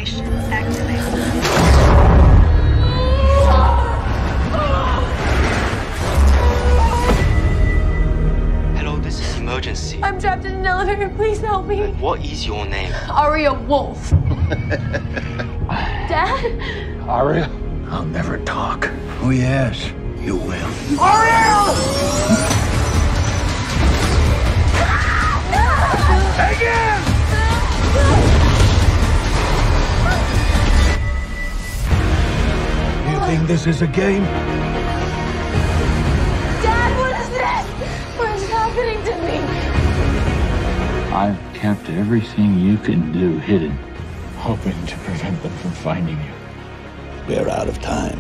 evacuation activated. Hello, this is emergency. I'm trapped in an elevator. Please help me. What is your name? Aria Wolf. Dad? Aria? I'll never talk. Oh, yes, you will. Ariel! Again! You think this is a game? Dad, what is this? What is happening to me? I've kept everything you can do hidden, hoping to prevent them from finding you. We're out of time.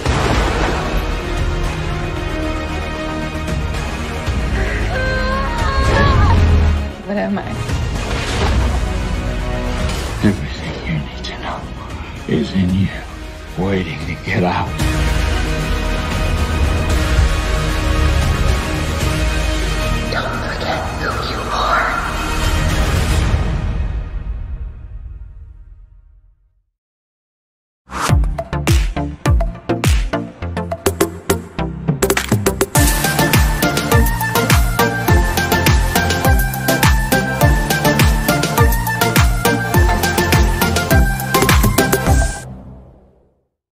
What am I? Everything you need to know is in you, waiting to get out.